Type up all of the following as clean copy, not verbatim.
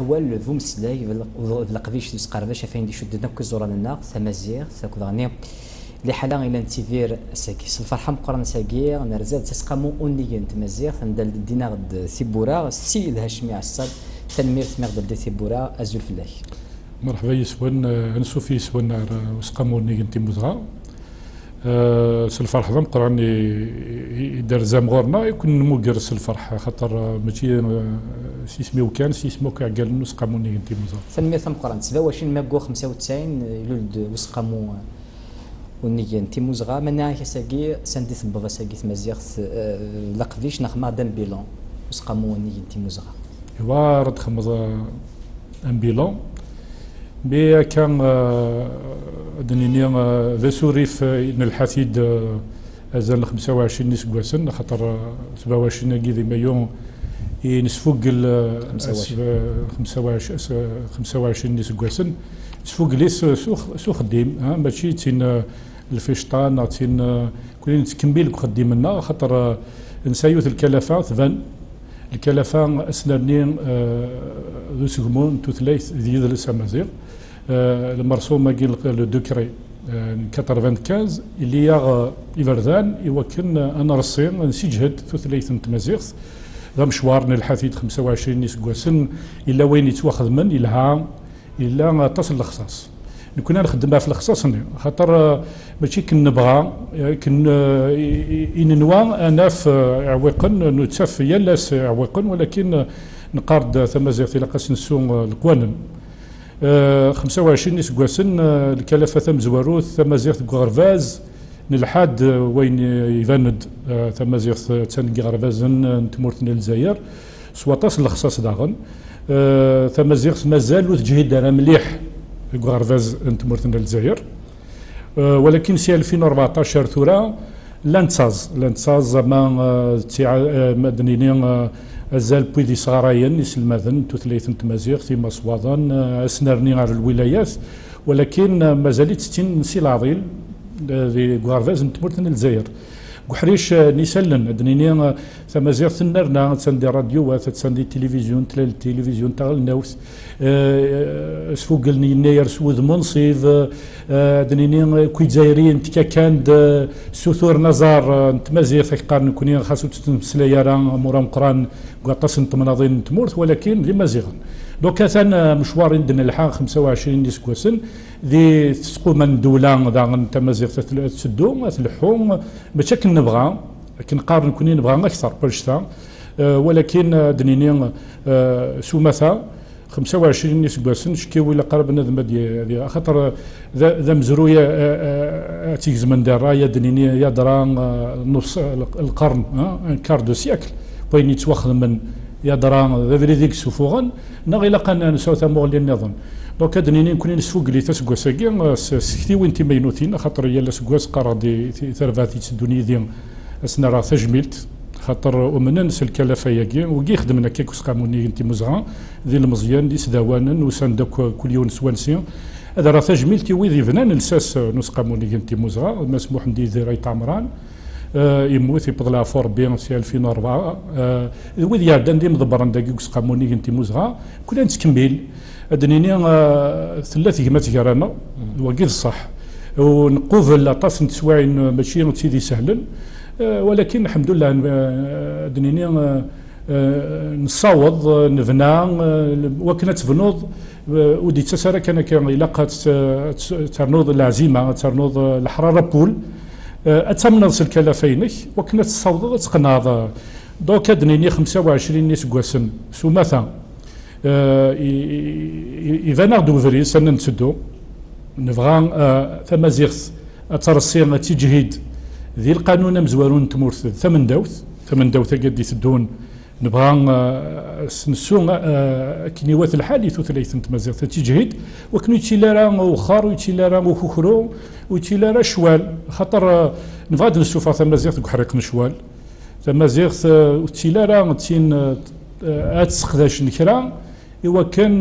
الأحوال فو مسلاي القبيش ديس قرباش فين دي شدنا كزورا لنا ثمازيغ ساكو غني اللي حالا إلى نتيفير ساكي الفرحة مقرن ساكي نرزاد تسقامو أونيين تمازيغ ثندل دينا غد ثيبورا سي الهاشمي عصاد تنمير ثمير دل ثيبورا أزول فلاك مرحبا يسوان نسوفي يسوان وسقامو أونيين تيموزغا الفرح ذا مقران يدار زامغورنا يكون موكرس الفرح خاطر ماشي سيسميو كان سيسمو كاع نسقامو أونيين تيموزغا تنمير مقرن 27 ماكو 95 يولد وسقامو ونيين تيموزغا منا كساكي ساندي ثبغا ساكي تمازيغ لقفيش نخما دام بيلون وسقامو ونيين تيموزغا ايوا رد خمض ان بيلون بي كان دنيني ذا سوريف ان الحفيد ازال 25 نيس كواسن خاطر 27 كي مايون نسفوق 25 نيس كواسن سفوق ليس سو خديم ماشي تين الفيشطان تين كلين تكمل خديم لنا خاطر نسايوث الكلفه ثبان الكلفه اسنانين ذو سكمون توثليث ديال السمازير المرسومه كاين لو دوكري 95 اللي يا يفردان يوكن انا رصين نسجهد توثليث تمازيغ ذا مشوارنا الحثيث 25 نيس كواسن الا وين يتواخذ من الها الا تصل للخصاص كنا نخدمها في الخصاص خاطر ماشي كنبغى ننوى انا في عويقن نتسف يلاس عويقن ولكن نقارد ثم زيغتي لقاس نسو القوانن 25 نيس كواسن الكلفه ثم زواروث ثم زيغت غرفاز نلحاد وين يفند ثم زيغت تنقي غرفازن تمورتنا الجزائر سوا تصل للخصاص داغن ثم زيغت مازال تجهيد انا مليح غرفاز تمورتنا الجزائر ولكن سي 2014 ثورة لانتصاز ما مدنيين ازال بويدي صغارين يسلمذن توثليث تمازيغ في مصواضن اسنرني على الولايات ولكن مازالت 60 سي العظيل في غرفاز تمورتنا الجزائر وحريش نيسلن دنيني ثمازيغ ثنرنا تسندي راديو تسندي تلفزيون تلال التلفزيون تاع النوث سفوق النير سوذ منصف دنيني كوي جزائريين تكا كان سوثور نزار تمازيغ في قارن كوني خاصو تسليارا مورا مقران قاطاس مناضين تمورت ولكن لمازيغا دوكا ثان مشوار عندنا الحان 25 نيس كواسن ذي تسقو من دوله ذا تمازيغ تسدو تلحو ماشي كنبغى كنقارن كوني نبغى اكثر برشتا ولكن دنيني سومثا 25 نيس كواسن شكيو الى قرب نذم ديال خاطر ذا مزرويه تيز من درايه دنيني يدرا نص القرن كار دو سيكل بين يتواخذ من يدرا ذا فريديك سوفوغن نغي لقنا نسوث مغلي النظام دونك دنيني نكون نسفوق لي تسكواساكي سكتي وين تيمينوتين خاطر يلا سكواس قرادي ثرفاتي تدوني ديال اسنا راه تجميلت خاطر ومن نس الكلفه ياكي وكي خدمنا كيكوس قاموني انت مزغا ذي المزيان دي سداوانا وساندك كل يوم سوانسي هذا راه تجميلتي ويذي فنان الساس نس قاموني انت مزغا مسموح ندي ذي راي عمران يموت يبطل فور بيان في 2004 وذي يعدن دي مضبران داكيكوس قاموني انت مزغا كنا نتكمل دنيني ثلاث كمات كرانا وكيف الصح ونقوفل لاطاس نتسواعين ماشي سيدي سهلا ولكن الحمد لله دنيني نصاوض نفنا وكنا تفنوض ودي تسارة كان علاقة ترنوض العزيمة ترنوض الحرارة بول اتمنى الكلافينك وكنا تصاوض تقناض دوكا دنيني 25 نيس كواسن سوماثا إذا ناخدو فري سنة نتسدو نبغى ثمازيغ أترسي تجهيد ذي القانون مزوارون تمورث ثمن دوث قد يسدون نبغى نسو كنيوات الحالي ثلاث تمازيغ تجهيد وكنو تيلارا وخار وتيلارا وكوكرو وتيلارا شوال خاطر نبغى نشوفها ثمازيغ حريق نشوال ثمازيغ تيلارا تين اتسقداش نكرا إوا كان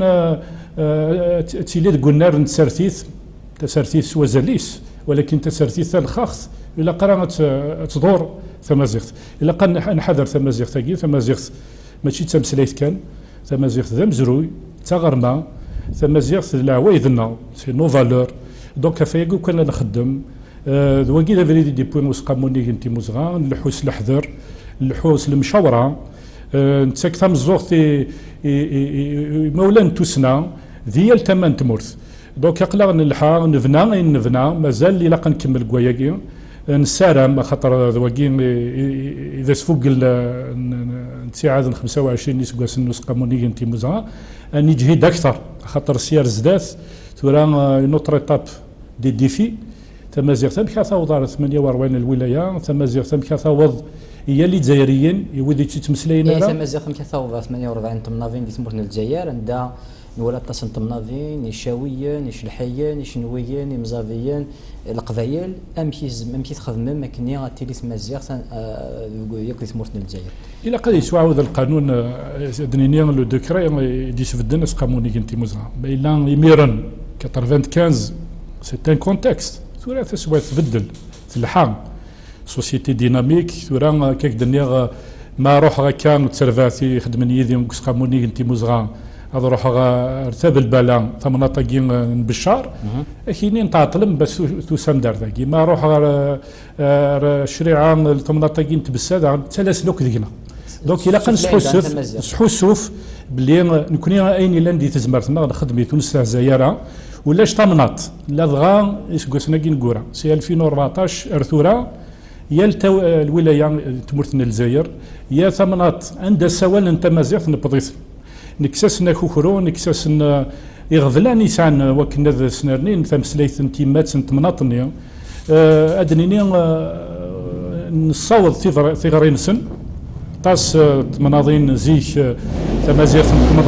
تيلي قلنا نتسرثيث تسرثيث وزليس ولكن تسرثيث الخاخ إلا قرا تدور ثمازيغت إلا قال نحذر ثمازيغت ثمازيغت ماشي تمسليت كان ثمازيغت ذا مزروي تغرما تمازيغ العوايدنا سي نو فالور دونك فيقو كان نخدم واكيد فريدي دي بوين وسقاموني كنتي مزغا الحوس الحذر الحوس المشاوره نتسك ثم الزوغتي مولان توسنا ديال تمن تمرث دونك يقلا نلحا نبنى مازال اللي لاقا نكمل كواياكي نسارم خاطر واكين اذا سفوق نتساعد 25 نسكواس نسقاموني كنتي مزغا اني جهد اكثر خاطر سيار زدات تورا نوتر ايتاب دي ديفي تمازيغ تمشي ثوض 48 الولايه تمازيغ تمشي ثوض هي اللي جزائريين يودي تمسلاين هذا تمازيغ تمشي ثوض 48 تمنافين دي تمرنا الجزائر عندها نولا تصن تمنافين يشاويين يشلحيين يشنويين يمزافيين القبايل امشي تخدم ماكني غاتيلي تمازيغ ياكل تمرنا الجزائر الى قد يسوى هذا القانون دنينيا لو دوكري دي سفدنا سقاموني كنتي مزرعه الا يميرن 95 سي ان كونتكست ثورا تسوى تبدل تلحق سوسيتي ديناميك ثورا كيك دنيا ما روح كان تسرفاتي خدمني يدي سقاموني كنتي مزرعه هذا روح ارتاب البلان ثمنا طاقين بالشهر كاينين تعطلم بس توسام دار ذاكي ما روح شريعه ثمنا طاقين تبساد ثلاث لوك ديكنا دونك الا كنصحو السوف بلي نكوني اين الا ندي تزمرتنا خدمي تونس زايره ولاش طمنات لا دغا يسقسنا كي نقورا سي 2014 ارثورا يا الولايه تمرتنا الجزائر يا ثمنات عندها سوال انت مازيغ نبضيث نكسسنا كوكرو نكسسنا يغفلان يسعن وكنا سنرنين ثمسليث تيمات نتمناطني ادنيني نصاوض ثغرينسن طاس تمناضين زيك تمازيغ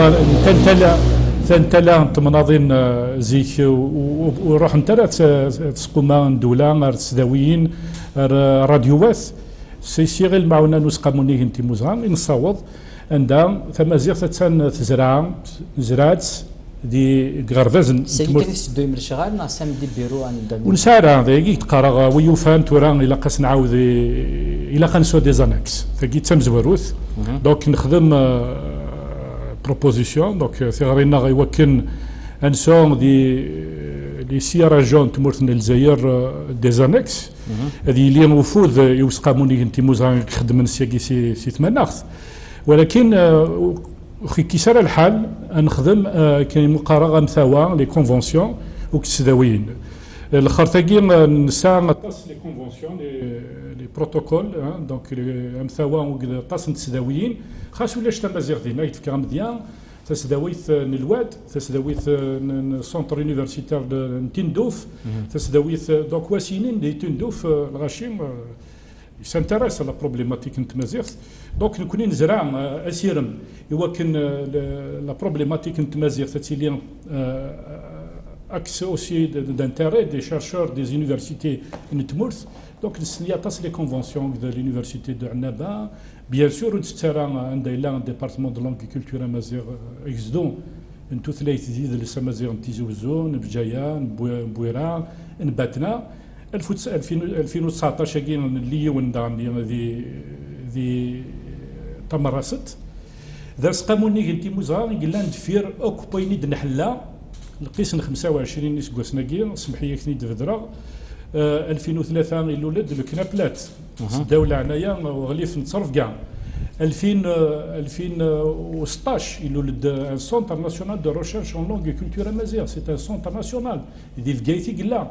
تنتلا تمناضين زيك وروح نتلا تسقوما دولا تسداويين راديوات سيغي المعونه نسقاموني انتي موزغان نصاوض عندها تمازيغ تتسان زرات دي غرفازن سيدي كيف تدوي من الشغال نا سام دي بيرو عند ونسارع ذاكي تقرا ويوفان تورا الا قاس نعاود الا خنسو دي زانكس فكي تمزوروث دونك نخدم بروبوزيسيون دونك ثغرينا غيوكن انسون دي سيراجون تمرتنا الجزائر دي زانكس هذه اللي وفود يوسقاموني انت موزان خدم سياكي سي ثماناخ ولكن كي صار الحال نخدم كاين مقارنه مثاوى لي كونفونسيون وكسداويين الاخر تاكي نسا نطاس لي كونفونسيون لي بروتوكول دونك مثاوى طاس نتسداويين خاص ولاش تمازيغ دينا يتفكر مزيان تسداويت نلواد تسداويت سونتر يونيفرسيتير نتندوف تسداويت دونك واسينين دي تندوف الغاشيم سانتيريس على بروبليماتيك نتمازيغ دونك نكوني نزرع اسيرم يوكن لا بروبليماتيك نتمازيغ تاتيلي اكس اوسي دانتيري دي شيرشور دي زونيفرسيتي نتمورث دونك نسنيا تاس لي كونفونسيون دو لونيفرسيتي دو عنابه بيان سور تسترى عندها الا ديبارتمون دو لونغ كولتور مازيغ اكزدون انتو ثلاث زيد لسامازيغ نتيزوزون بجايه بويرا نباتنا 2019 كاين اللي وندا ذي تمرست ذا سقاموني قلتي موزا قلنا ندفير اوكوبايني دنحلا القيس 25 نسكواسنا كي سمحي كني دفدرا 2003 الولد الكنابلات الدوله عنايا وغليف نتصرف كاع 2016 الولد ان سونتر ناسيونال دو ريشيرش اون لونغ كولتور مازيغ سي ان سونتر ناسيونال دي فكايتي قلا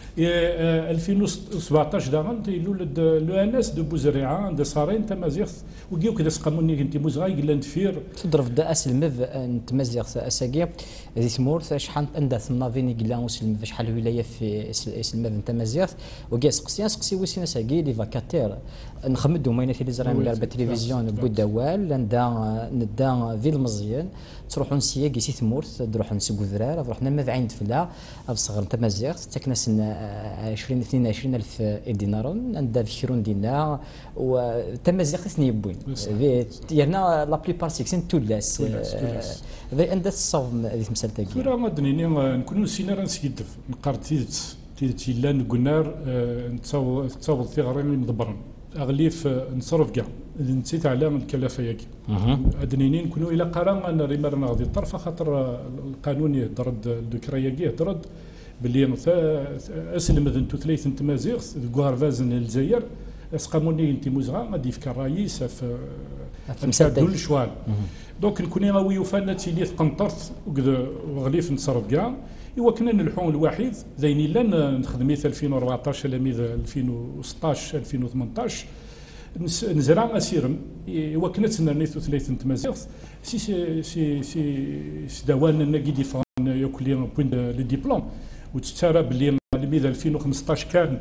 2017 داغن يولد لو ان اس دو بوزريعه عند صارين تمازيغ وكيو كذا سقاموني كنتي موزغاي قلا ندفير تضرب دا اسلمف تمازيغ اساكي ذي سمورث شحال عندها ثمافيني قلا وسلم شحال ولايه في اسلمف تمازيغ وكاع سقسي وسينا ساكي لي فاكاتير نخمدو ماينه في زران دار بالتلفزيون بودوال ندا فيل مزيان تروحوا نسياكي سي ثمورث تروحوا نسقو ذرار رحنا ما عند فلا صغر تمازيغ تكنا سن 22 الف دينار عندها في شرون دينار وتمازيغ ثني بوين يعني لا بليبار سيكسين تولاس ذي عندها الصوم هذه مساله تاعي كرا مدنيني نكونوا سينا نسيدف نقارت تيدت يلا نقولنا نتصاوب ثغرين مدبرن اغليف نصرف كاع نسيت على الكلافه ياكي ادنينين نكونوا الى قرا انا ريمرنا غادي الطرف خاطر القانون يهضر الذكرى ياكي يهضر باللي اسلم ذن ثلاث تمازيغ كوارفازن الجزائر اسقاموني انت مزغا غادي في الرئيس في مسدل شوال دونك نكوني غاوي وفانا تيلي قنطرت وغليف نتصرف كاع ايوا كنا نلحون الوحيد زين الا نخدم 2014 لميذ 2016 2018 نزرع اسيرم ايوا كنا تنرنيتو ثلاثه تمازيغ سي سي سي سي دوان ناكي ديفون ياكلي بوين لي ديبلوم وتترى باللي لميذ 2015 كان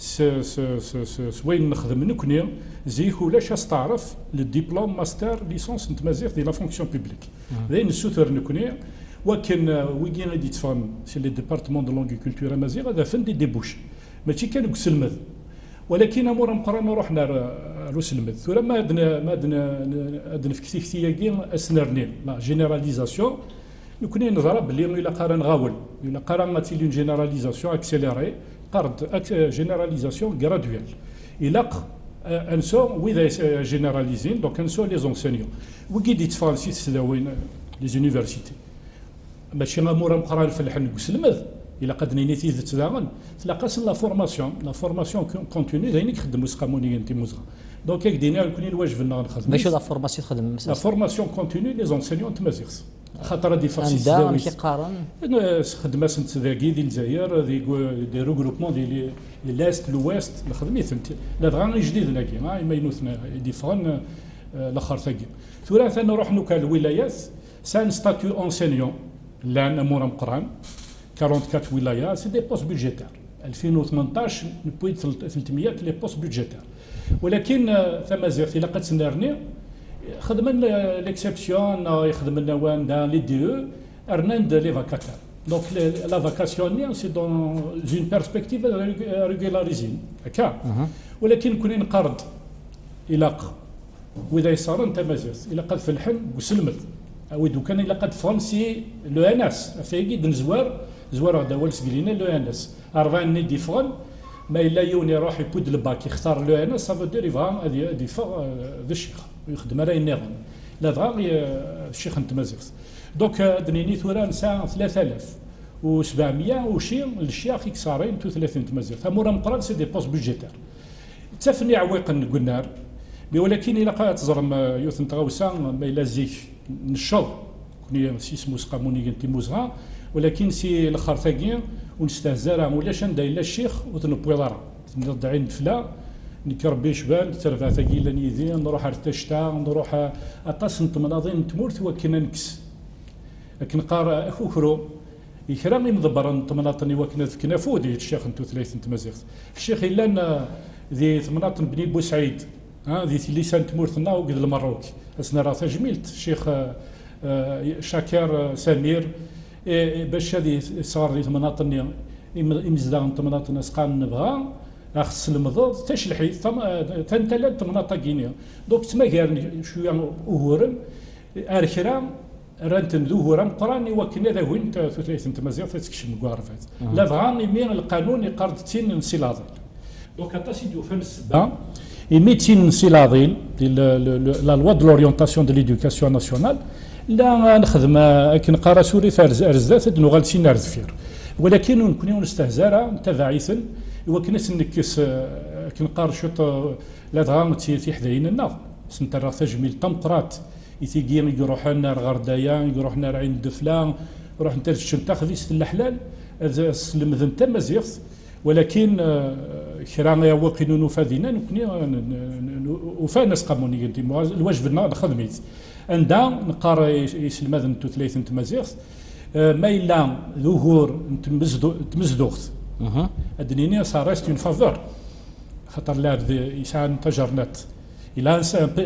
سوين نخدم نكوني زيك ولاش استعرف للدبلوم ماستر ليسونس نتمازيغ دي لا فونكسيون بوبليك زين السوتر نكوني ولكن ويجي غادي تفهم سي لي ديبارتمون دو لونغيكولتور مازيغ هذا فن دي ديبوش ماشي كان كسلمذ ولكن امور مقرنا رحنا روسلمذ ثم ما ادنا في كثير اسنرني لا جينيراليزاسيون نكوني نضرب باللي الا قرا نغاول الا قرا ماتيلين جينيراليزاسيون اكسيليري قرض جينيراليزاسيون غرادويل إلاق انسو وإذا جينيراليزين دونك انسو لي زونسينيون وكي دي تفرنسي تسداوين لي زونيفرسيتي ماشي غامورا مقران في الحن كسلمذ إلا قد نيتي تداغن تلاقاس لا فورماسيون كونتيني دايني خدموا سقاموني انت موزغا دونك هيك دينا نكوني الواجب لنا نخدم ماشي لا فورماسيون تخدم لا فورماسيون كونتيني لي زونسينيون تمازيغس خاطر دي فاسيس عندها كيقارن خدمه سنت ذاكي ديال الجزائر دي روغروبمون ديال لاست لويست خدميت انت لا دغا جديد لكن ما ينوثنا ديفرون الاخر ثاقي ثلاثه نروح نوكا الولايات سان ستاتيو اونسينيون لان امور مقران 44 ولايه سي دي بوست بودجيتير 2018 نبويت 300 لي بوست بودجيتير ولكن ثم زير الا قد سنرني خدمنا ليكسيبسيون يخدم لنا وان دان لي دي او ارناند لي فاكاتور دونك لا فاكاسيون سي دون اون بيرسبكتيف ريغولاريزين هكا ولكن كوني نقرض الى واذا يصار انت مازال الى قد في الحن وسلمت او دو كان الى قد فرنسي لو ان اس فيجي زوار هذا هو سكرينا لو ان اس 40 ني ديفرون ما الا يوني يروح يبود الباك يختار لو ان اس سافو دير يفهم هذه فوق ذا الشيخ يخدم راي النظام لا دغا الشيخ نتمازغ دونك دنيني ثورا نساء 3700 وشي للشيخ يكسارين 30 تمازغ ثمورا مقران سي دي بوست بودجيتير تفني عويق قلنا ولكن الا قالت تزرم يوث نتغوسا ما الا زيك نشط كوني سي اسمو سقاموني انت موزغا ولكن سي الاخر ثاقي ونستهزرها ولاش نداير لا الشيخ وتنبويضرا نرضعين فلا نكربي شبان ترفع ثقيلا نيزين نروح ارتشتا نروح اطاس نتمناضين تمورت وكنا نكس لكن قارا اخوكرو يكرم مضبر نتمناطني وكنا ذكنا فودي الشيخ انتو ثلاثه تمازيغ الشيخ الا ذي تمناطن بني بوسعيد ذي لسان تمورتنا وقد المروك اسنا راه جميلت الشيخ شاكر سمير باش هذه صار لي تمناطني يمزدا تمناطنا سقام نبغى خص المضض تشلحي تنتلت تمناطا كينيا دونك تما كارن شويه اهورن اركرا رانتن ذوهورا قراني وكنا ذا وين ثلاثه تمازيغ تكشف مكوارفات لا فغاني مين القانون يقرض تين نسيلاضي دونك اطاسي دو فن السبا يميتين نسيلاضي لا لوا دو لورينتاسيون دو ليدوكاسيون ناسيونال لا نخدم كنقرا سوري ارزات نغالسين نرزفير ولكن نكون نستهزر تبعيثا وكنا سنكس كنقار شوط لا دغا تي حداين لنا سنترا تجميل طمقرات يتيجي يروح لنا الغردايه يروح لنا عين الدفله يروح انت الشنطه في الحلال سلم ذن تمازيغ ولكن كرا يا وقينو نفادينا نكوني وفانا سقاموني قلت الواجب لنا خدميت عندها نقار يسلم ذن ثلاثه تمازيغ ما الا ظهور تمزدوغت ادنيني صار ريست اون فافور خاطر لا يسعى تجرنات الى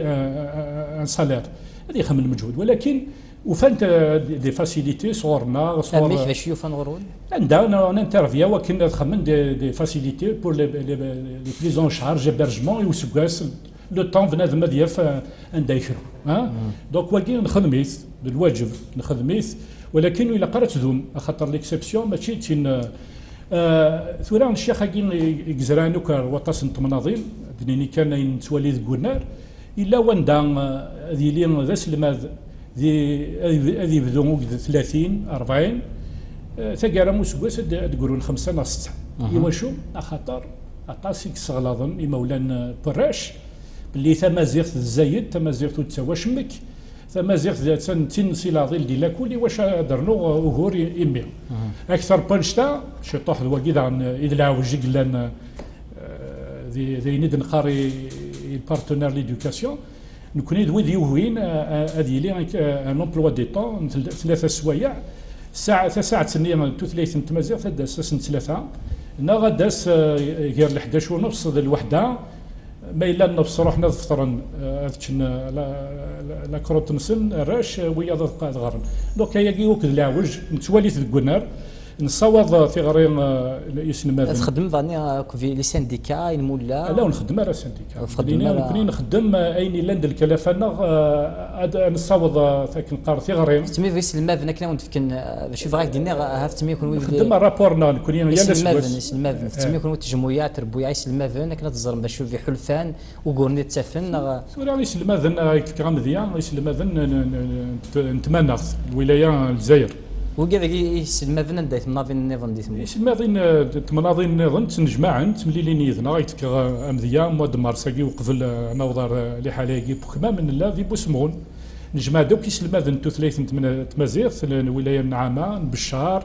ان سالير هذه يخمم المجهود ولكن وفانت دي فاسيليتي صورنا صور كيفاش يوفان غرون عندنا نانترفيا وكنا نخمم دي فاسيليتي بور لي بريزون شارج هيبرجمون وسكاس لو طون بنادم ديال ندايخرو دونك واكي نخدميت بالواجب نخدميت ولكن الا قرات ذوم خاطر ليكسيبسيون ماشي تين ثوران الشيخ كاين يجزرانو كوطاس نتمناضين دنيني كان نتوالي ذكونار الا وندا هذه لي ذا سلماد هذه بدو 30 40 ثقال مسكوس تقولون 5 ولا 6 يواشو خاطر عطاسيك صغلاظن يمولان براش باللي تمازيغ الزايد تمازيغ تسواشمك تمازيغ تن سيلاضيل ديال كل واش درنو وهور يمي اكثر بانشتا شطوح الوكيد عن اذا وجيك لان ذي ند نقاري البارتنير ليدوكاسيون نكوني دوي ديوهين هذه لي ان امبلوا دي طون 3 سوايع ساعه سنين تثليث تمازيغ تداس سن 3 نا غداس غير ال 11 ونص الوحده ما الا نفس روحنا فطرن لا كروت نسن راش ويا قاعد غرن دوك هي كيوك العوج نتواليت الكونار نصوض في غريم يسن ماذا تخدم فاني في لي سانديكا المولا لا نخدم على سانديكا كنين نخدم اين لاند الكلافنا نصوض ثاك نقار في غريم تمي في سلمى بنا كنا ونتفكن شي فراك دينا هاف تمي يكون نخدم رابورنا نكون يا سلمى تمي يكون تجمعيات تربويا سلمى كنا تزرم باش في حلفان وقرني تسفن سوري سلمى كرام ديال سلمى نتمنى الولايه الجزائر وكذا سلمى فين دايت مناضين النظام ديت سلمى تمناضين النظام تنجمعن تمليلين يذنا غيتك امذيا مود مارساكي وقفل نوضر لحالاكي بكما من الله في بوسمون نجمع دوك سلمى ذن ثلاث تمازيغ الولايه النعامه بشار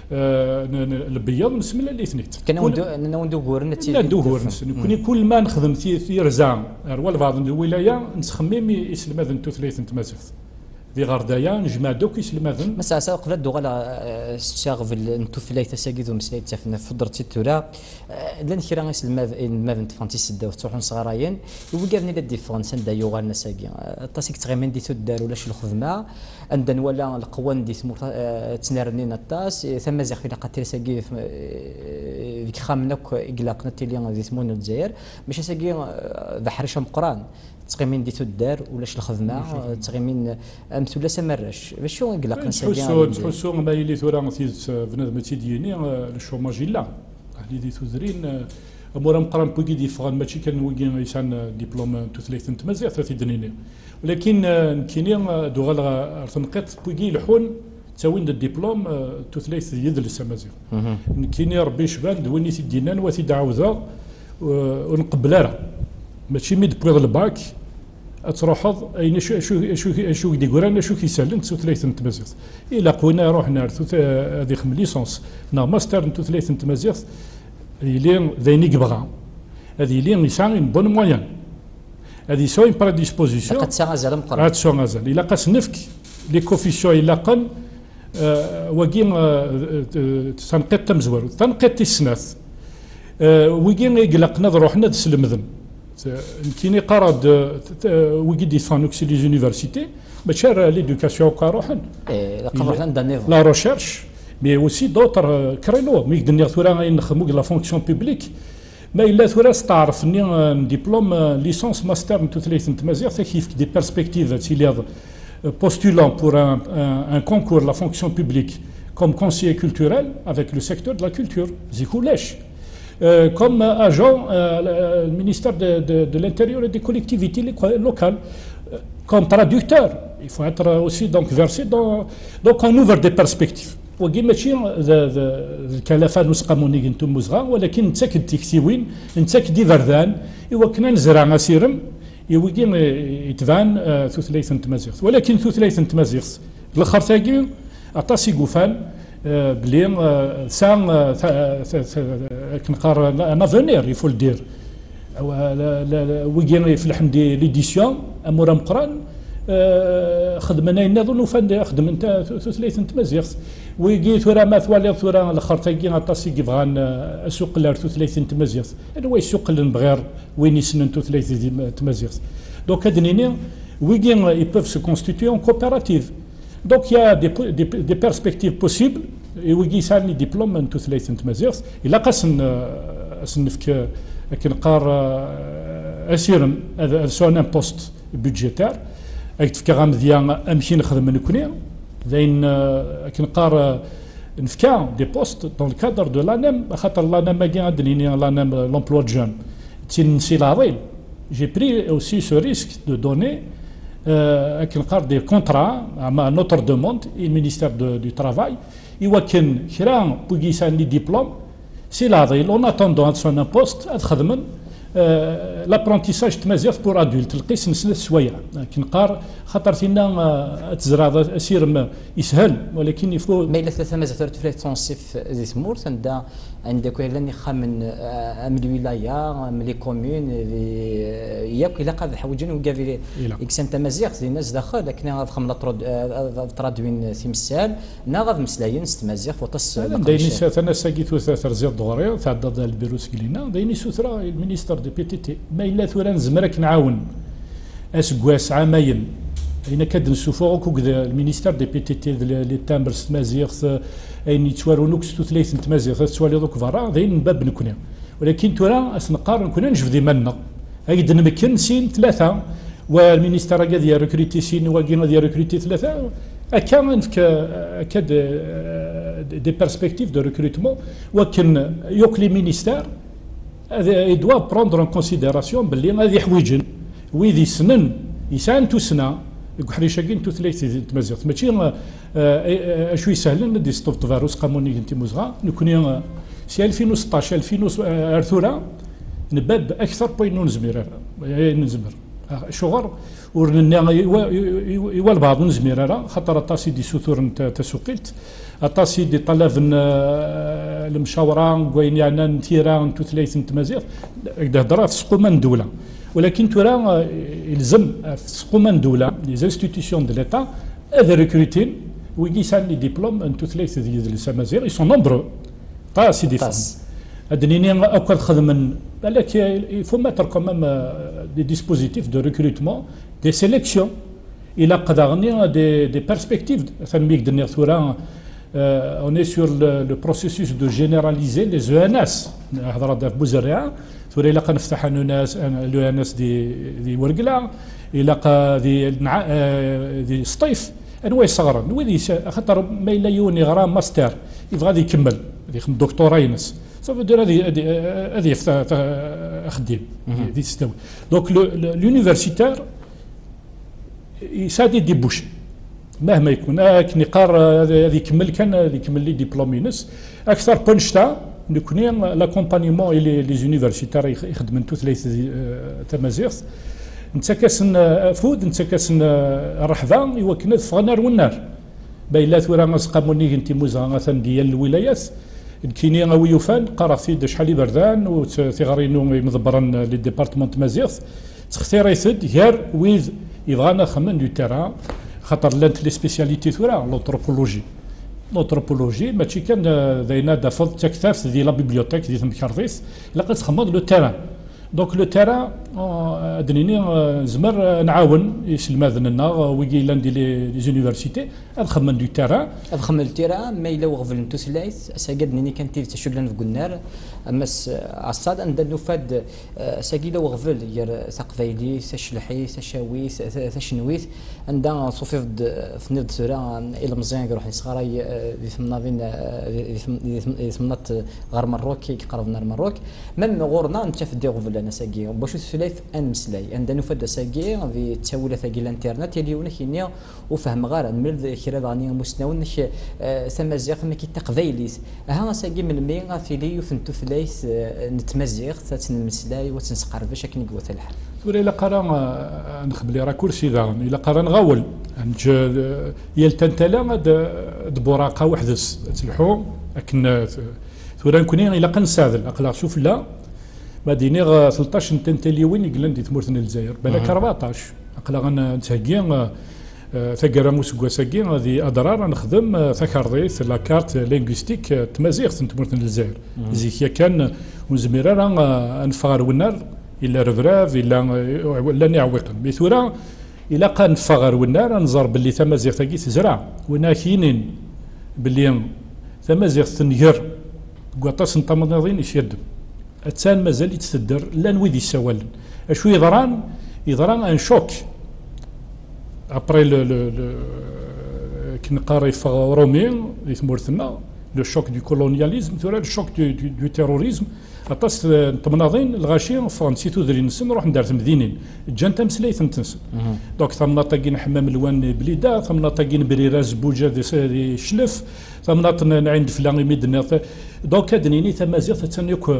البيض نسمي الاثنين كنا ندو غورن كوني كل ما نخدم في رزام روال بعض الولايه نتخمم سلمى ذن ثلاث تمازيغ في غردايا نجمع دوك يسلماذن مسا قبل الدوغ على الشاغف النتوفلاي تساقيذ ومسلاي تفنا فضرتي التورا لان كيرا الماذن تفانتي سدا وتروحون صغراين وقابني لا ديفرونس عند يوغال نساقي طاسيك تغيمن ديتو الدار ولا شي الخدمه عندنا ولا القوان دي تنارنين الطاس ثم زيخ في لقاتير ساقي فيك خامنك اقلاقنا تيليان دي ثمون الجزائر ماشي ساقي بحرشه مقران تغيمين ديتو الدار ولا شي الخدمه تغيمين امثله سمرش باش شو يقلق نساقي تحسوا ما يلي ثورا بنادم تيديني الشوماج لا اللي ديتو زرين امور مقران بوكي دي فغان ماشي كان ويكي يسان دبلوم تثليث مزيان ثلاث دنيني ولكن كاينين دوغال تنقيط بوكي الحون تساوين الدبلوم تثليث يدلس مزيان كاينين ربي شبان دويني تيدينا وثي دعوذا ونقبل راه ماشي ميد بوغ الباك تروحض اين شو ديكوران شو كيسالن تثليث تمازيغ الا قوينا روحنا هذه خم ليسونس نا ماستر تثليث تمازيغ اللي ذينيك بغا هذه اللي يسعى بون مويان هذه سو ان بريديسبوزيسيون قد سغازل مقرا قد سغازل الا قاس نفك لي كوفيسيون الا قن وكين تنقيط تمزور تنقيط السناث وكين يقلقنا روحنا تسلمذن كيني قرض ويجي فانوكسي لي زونيفرسيتي ماشي ليدوكاسيون كاروحن لا ريشيرش مي اوسي دوتر كرينو مي دنيا ثورا نخدمو لا فونكسيون بوبليك ما الا ثورا تعرفني ديبلوم ليسونس ماستر تثليث تمازيغ كيف دي بيرسبكتيف تيلي postulant pour un concours la fonction publique comme conseiller culturel avec le secteur de la culture Zikoulesh comme agent du ministère de l'Intérieur et des collectivités locales, comme traducteur. Il faut être aussi donc versé donc on ouvre des perspectives. وكي ماشي الكلفه نسقموني انتم مزغا ولكن نتاك التكسيوين نتاك دي فردان ايوا كنا نزرع اسيرم يوكي يتبان ثلاث تمازيغ ولكن ثلاث تمازيغ الاخر ثاقي عطاسي قوفان بلي سان كنقار ان افونير يفول دير ويجي في الحمد ليديسيون امور مقران خدمنا نظن فان خدم انت ثلاث تمازيغ ويجي ثورا ما ثوالي ثورا الاخر تاكي عطاسي كيفغان السوق لار ثلاث تمازيغ هذا هو السوق اللي بغير وين يسنن ثلاث تمازيغ دونك هادنيني ويجي ils peuvent se constituer en coopérative. Donc il y a des perspectives possibles et ويجي يسالني دبلوم من ثلاث تمازيغ الا قاسن اسنفك كنقار اسيرم هذا سون بوست بودجيتير اكتفكا غامديا امشي نخدم نكوني زين كنقار نفكا دي بوست دون الكادر دو لانام خاطر لانام ما كاين عندني لانام لومبلوا جون تنسي لاضيل j'ai pris aussi ce risque de donner des contrats à notre demande et le ministère du Travail. Et وكان كرا بوغيساني ديبلوم سي لاضي اون اتوندون سون ان بوست ادخدمن لابرونتيساج تمازيغ بور ادولت القيس نسنة سوايع كنقار خاطر فينا تزرع اسير يسهل ولكن يفو ما الا ثلاثه مازال ثلاث تونسيف زي سمورت عندك لاني خامن من الولايه من لي كومون ياك الا قاد حوجين وكافي اكسان تمازيغ زي الناس داخل لكن غاد خمنا ترادوين سيمسال نا غاد مسلاين تمازيغ فوطس دايني انا ساقيت ترزيد دغري تعدد البيروس كلينا دايني سوثرا المينيستر دي بي تي تي ما الا ثورا نزمرك نعاون اسكواس عامين اين كاد نسوفوك المينيستر دي بي تي تي لي تامبر تمازيغ اين يتوارونوك ثلاث تمازيغ توالي دوك فرا داين باب نكون ولكن تورا اسنقار نكون نجف ديما ايد نمكن سين ثلاثه والمينيستر قاد يركريتي سين وكاين غادي يركريتي ثلاثه كان كاد دي بيرسبكتيف دو ريكروتمون ولكن يوك لي مينيستر il doit prendre en considération باللي غادي يحويجن ويدي سنن يسان تو سنه حريشاكين تو ثلاث تمازيغ ماشي شوي سهل ندي ستوف فيروس قاموني انت موزغا نكون سي 2016 2000 ارثورا نباب اكثر بوين نزمير شغر ورنا يوال بعض نزمير خاطر الطاسي دي سوثور تسوقيت الطاسي دي طلب المشاوره كوين يعني نتيرا تو ثلاث تمازيغ هضره في سقومان دوله ولكن ترى يلزم في سقومان دوله لي انستيتيسيون دو ليتا هذا ريكروتين ويجيسان لي ديبلوم ان تو ثلاث ديال السمازيغ يسون نومبرو تا سي دي فام ادنيني اكثر خدم بالك يفو ماتر كومام دي ديسبوزيتيف دو ريكروتمون دي سيليكسيون الى قدرني دي بيرسبكتيف فميك دنيا ثورا on est sur le processus de généraliser les ENS هضره في بوزريعه ثورا الا كنفتح ناس الENS دي ورقله الا دي سطيف انواع صغار نوي خاطر ما الا يوني غرا ماستر يبغى غادي يكمل يخدم دكتوراه ينس صافي دير هذه خديم هذه تستوي دونك لونيفرسيتير يسادي ديبوشي مهما يكون كنقار هذا يكمل كان يكمل لي ديبلومينس اكثر بونشتا نكونين لاكومبانيمون لي زونيفرسيتير يخدمن تو ثلاث تمازيغ نتكاسن فود نتكاسن الرحبه يوكنا فغنار والنار بايلا ثورا مسقاموني انت موزا مثلا ديال الولايات كيني غاوي يوفان قرا في شحال بردان وتيغرينو مدبرن لي ديبارتمون تمازيغ تختار يسد غير ويز يبغانا خمن دو تيران خاطر لانت لي سبيسياليتي ثورا لوتروبولوجي ماشي كان داينا دافض تكتاف ديال لا بيبليوتيك ديال المكارفيس الا كتخمض لو تيران دونك لو تيران ادنيني زمر نعاون يسلماذنا ويجي لاندي لي زونيفرسيتي ادخمن دو تيران ادخمن التيران ما الا وغفل نتو سلايس ساقدني كان تيف تشغلن في قنار امس عصاد عند نفاد ساقيلا وغفل ير ثقفيلي ثشلحي ثشاوي ثشنويث عندها صوفي في نرد سورا الى مزيان يروح يصغراي في مناظين في مناط غير مروك يقرب نار مروك من غورنا انت في دي غفل انا ساقي باش الثلاث ان مسلاي عندنا نفاد ساقي في تساوله ثقيل الانترنت يليونا كينيا وفهم غير من خلال غني مستنون ثمازيغ ما كيتقفيليس ها ساقي من المي في لي وفنتو ثلاث نتمزيغ ثلاث المسلاي وتنسقر باش كنقوا الحال ولا الا قرا نخبلي راه كلشي داغ الا قرا نغاول يلتنتلا دبوراقه وحدس تلحو لكن ثورا نكوني الا قنسادل اقلا شوف لا مدينه 13 تنتلي وين يقلن دي تمورتنا الجزائر بالك 14 اقلا غنتهكي ثقراموس كواساكي غادي اضرار نخدم ثكارديث لا كارت لينغويستيك تمازيغ تمورتنا الجزائر زيكيا كان ونزمير راه نفغر ونار الا رفراف الا نعوقن مي ثورا الا كان نفغر ونار نزار باللي تمازيغ تاكي تزرع ونا كاينين باللي تمازيغ تنجر كواطاس نطمناضين يشد اتسان مازال يتسدر لا نويد يسوالن اشو يضران ان شوك ابري كي نقاري في رومي يثمرتنا لو شوك دو كولونياليزم ثورا لو شوك دو تيروريزم اطاس تمناضين الغاشي فرنسي تودري نسن نروح ندار مدينين جان تمسليت نتنسن دونك ثمناطاكين حمام الوان بليده ثمناطاكين بريراز بوجا دي شلف ثمناط عند فلان ميدنا دونك هادنيني تمازيغ تتنيك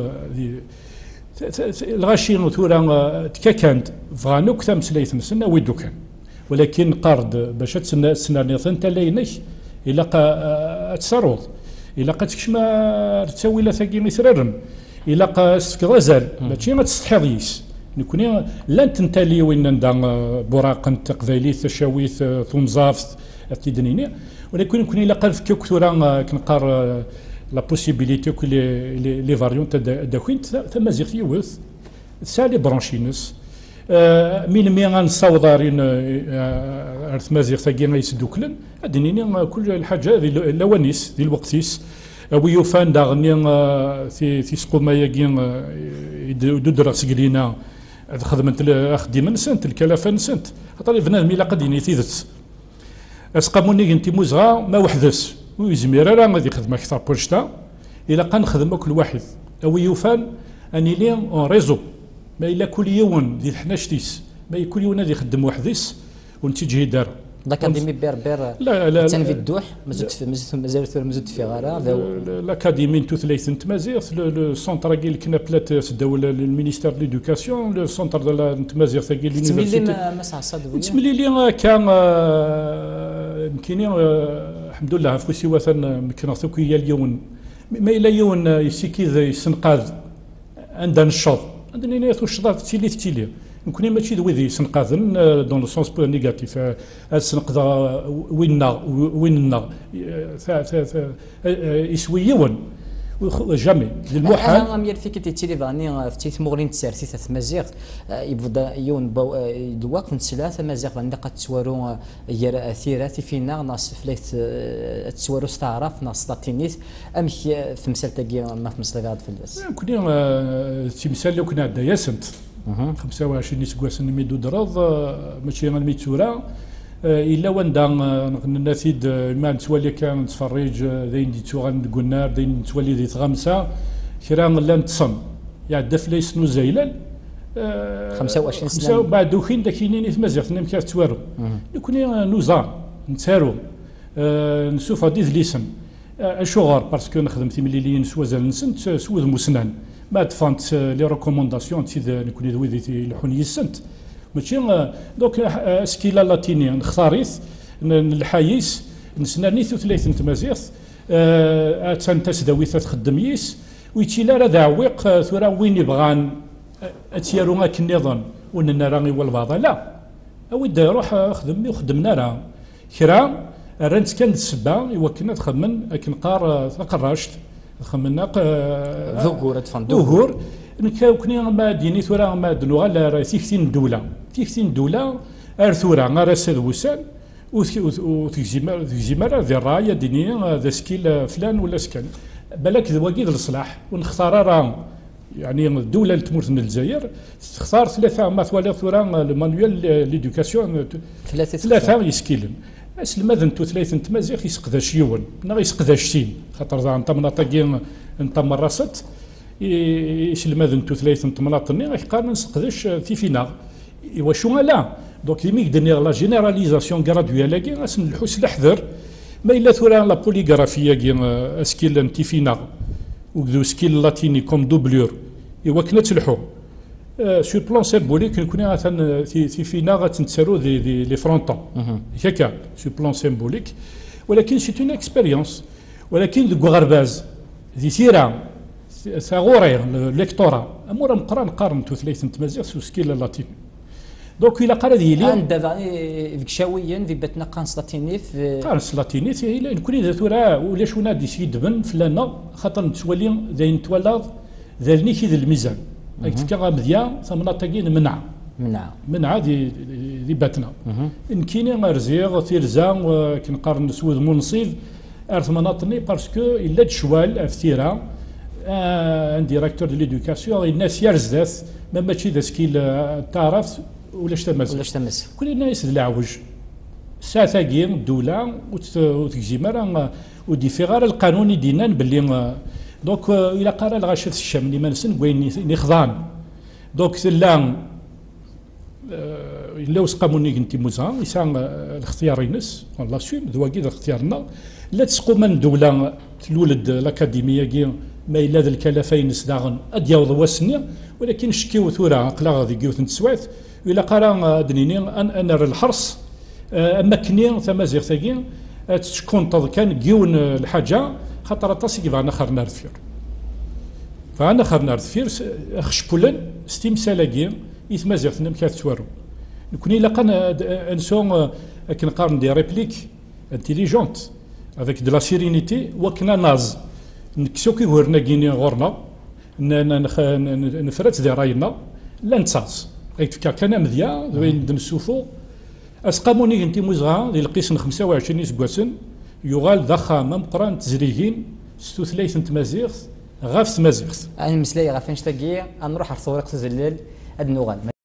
الغاشي ثورا تكاكاند فغانوك تمسليت نسن ويدو كان ولكن قارد باش تسنانيثن تلاينك الا تصرض الا تكشما تسوي لا ثقي مثررم الا قاستك غزال ماشي ما تستحضيس نكوني لن تنتالي وين ندان براق تقبايلي تشاويث ثمزافت تدنيني ولكن نكوني الا قال فيك كثورا كنقار لا بوسيبيليتي كو لي فاريون داكوين ثم زيغ يوث سالي برانشينس مين غنصاوضارين ارث مازيغ ثاكي غيسدوكلن ادنيني كل الحاجه لوانيس ديال الوقتيس ويوفان داغني في سقومايا كين يدودر سكلينا خدمت خديمه نسنت الكلافه نسنت خاطر بنادم الا قد ينيثيذت اسقاموني انت موزغا ما وحدس ويزمير راه غادي يخدم اكثر بوشتا الا قنخدم كل واحد او يوفان اني لي اون ريزو ما الا كل يوم ديال حناشتيس ما كل يوم غادي يخدم وحديس ونتيجه دار الاكاديمي بير لا تنفي الدوح مازال في غاره الاكاديمي تثليث تمازيغ لو سونتر كي كنا بلات الدوله المينيستير دو ليدوكاسيون لو سونتر دو تمازيغ ثاكي لونيفرسيتي ما صعصاد تملي لي كان يمكن الحمد لله فوسي وثن يمكن ثوكيه اليوم ما الى يوم يسيكي يسنقاذ عندنا الشوط عندنا نيث الشطات تيلي يمكن ماشي ذوي سنقاذن دون لو سونس نيجاتيف سنقذا ويننا يسويون جامي للمحال انا مير فيك تيلي فاني في مغلين تسارسي ثلاث مزيغ يبدا يون الوقت ثلاثه مزيغ فاني قد تسوارو يرا اثيرات فينا ناس فليت تسوارو استعراف ناس لاتينيت ام في مسال تاكي ما في مسال غاد في الباس كنا تمثال لو كنا عندنا ياسنت 25 سكواس ميدو دراض ماشي غنمي تورا الا وندا نثيد ما نتولي كان نتفرج داين دي توغان قلنا داين نتولي دي غمسه كرا لا نتصم يعدى فليس نو زايلال 25 سنه بعد دوخين داكينين في مزيغ نم كاع توارو نكوني نوزا نتارو نشوف هادي ليسن اشوغر باسكو نخدم في مليلين سوازال نسنت سوز مسنان ما دفانت لي ريكومونداسيون تي نكون ذوي الحوني السنت ماشي دوك سكيلا لاتيني نختاريث الحايس نسناني ثلاث تمازيغ تنتس دويث تخدم يس ويتيلا راه دعويق ثورا وين يبغان اتيارو غاك النظام وننا راني والبعض لا اود روح خدمنا راه كرا رانت كانت السبه يوكلنا تخمن لكن قار تقراشت خمنا ذكور تفهم ظهور كوني ما ديني ثورا ما دنوغا لا تيكتين دوله ارثورا غير سد وسان وتجزيمر ذي الرايه دينيه ذا سكيل فلان ولا سكان بالك ذواكيد الصلاح ونختار راه يعني الدوله اللي تمر من الجزائر تختار ثلاثه ما ثورا المانيوال ليدوكاسيون ثلاثه يسكيلن اسلم هذا انتو ثلاثه تمازيغ يسقداش يون نا يسقداش سين خاطر ذا انت مناطقين انت مرست يسلم هذا انتو ثلاثه تمناطني قال نسقداش في فينا وشو لا دونك لي ميك لا جينيراليزاسيون غرادويال كي اسم الحوس الحذر ما الا ثورا لا بوليغرافيا كي اسكيل انت فينا وذو سكيل لاتيني كوم دوبلور ايوا كنا تلحو سور بلان سيمبوليك نكون مثلا في فينا غتنتسالو لي فرونطون هكا سور بلان سيمبوليك ولكن سي اون اكسبيريونس ولكن دو غرباز دي سيرا ثاغورير ليكتورا امور مقران قارن ثلاثه تمازيغ سو سكيل لاتين دونك الى قال هذه لي دابا فيك شاويا في باتنا قانص لاتيني في قانص لاتيني هي نكون اذا ثورا ولا شو نادي سيدبن فلانا خاطر نتولي ذاين تولى ذا كي الميزان كتلقى مذيا ثمناطقين منع دي باتنا ان كاينين رزيغ تيرزا كنقارن سود منصيف ارث مناطني باسكو الا تشوال افتيرا ان ديريكتور دو ليدوكاسيون الناس يرزدات ما ماشي ذا سكيل تعرف ولا تمس كل الناس العوج ساعتاكي الدوله وتجي مرة ودي في غير القانون دينا باللي دونك الى قرا الغاشات الشام اللي ما نسن وين نخضان دونك لا الا وسقاموني كنتي موزا يسا الاختيار ينس والله سويم ذواكي اختيارنا لا تسقو من دوله تلولد الاكاديميه كي ما الا ذا الكلفين داغن ادياوض واسني ولكن شكيو ثورا عقلا غادي كيوث نتسوات الى قرا دنيني ان الحرص امكني ثمازيغ ثاكي تكون كان كيون الحاجه خاطر طاسي كيفانا خرنا رفير فانا خرنا رفير خشبولن ستيمسالاكي يتمازيغ ثنم كاتوارو نكوني لقنا انسون كنقارن دي ريبليك انتيليجونت افيك دو لا سيرينيتي وكنا ناز نكسوكي ورنا كيني غورنا نفرات دي راينا لا نتصاص غيتفكا كان مذيا وين نسوفو اسقاموني انت موزغا ديال القسم 25 سكواسن يغال ضخامه مقران تزريجين ستوثليث تمازيغ غاف تمازيغ انا مسلاي غافين شتاكي نروح على الصورق تزلل اد نوغال